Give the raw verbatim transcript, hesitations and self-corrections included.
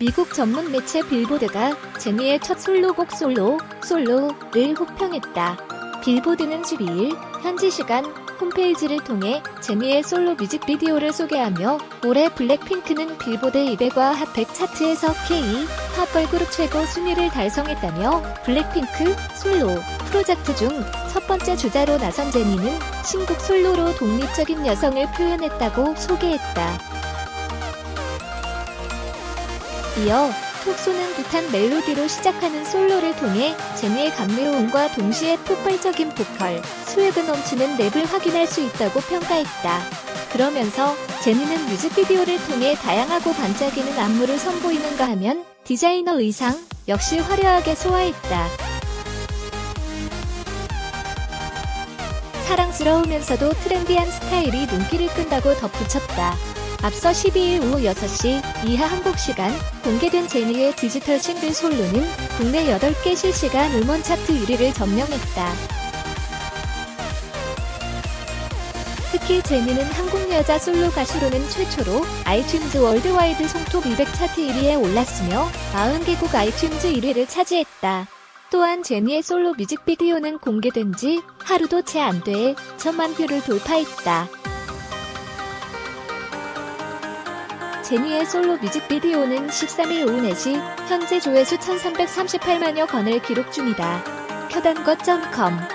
미국 전문 매체 빌보드가 제니의 첫 솔로곡 솔로, 솔로를 호평했다. 빌보드는 십이일 현지 시간 홈페이지를 통해 제니의 솔로 뮤직비디오를 소개하며 올해 블랙핑크는 빌보드 이백과 핫백 차트에서 K-팝 걸그룹 최고 순위를 달성했다며 블랙핑크 솔로 프로젝트 중 첫 번째 주자로 나선 제니는 신곡 솔로로 독립적인 여성을 표현했다고 소개했다. 이어 톡 쏘는 듯한 멜로디로 시작하는 솔로를 통해 제니의 감미로움과 동시에 폭발적인 보컬, 스웨그 넘치는 랩을 확인할 수 있다고 평가했다. 그러면서 제니는 뮤직비디오를 통해 다양하고 반짝이는 안무를 선보이는가 하면 디자이너 의상 역시 화려하게 소화했다. 사랑스러우면서도 트렌디한 스타일이 눈길을 끈다고 덧붙였다. 앞서 십이일 오후 여섯시 이하 한국 시간 공개된 제니의 디지털 싱글 솔로는 국내 여덟 개 실시간 음원 차트 일 위를 점령했다. 특히 제니는 한국 여자 솔로 가수로는 최초로 아이튠즈 월드와이드 송톱 이백 차트 일 위에 올랐으며 사십 개국 아이튠즈 일 위를 차지했다. 또한 제니의 솔로 뮤직비디오는 공개된 지 하루도 채 안 돼 천만 뷰를 돌파했다. 제니의 솔로 뮤직비디오는 십삼일 오후 네 시 현재 조회수 천삼백삼십팔만여 건을 기록 중이다. 켜단것 닷 컴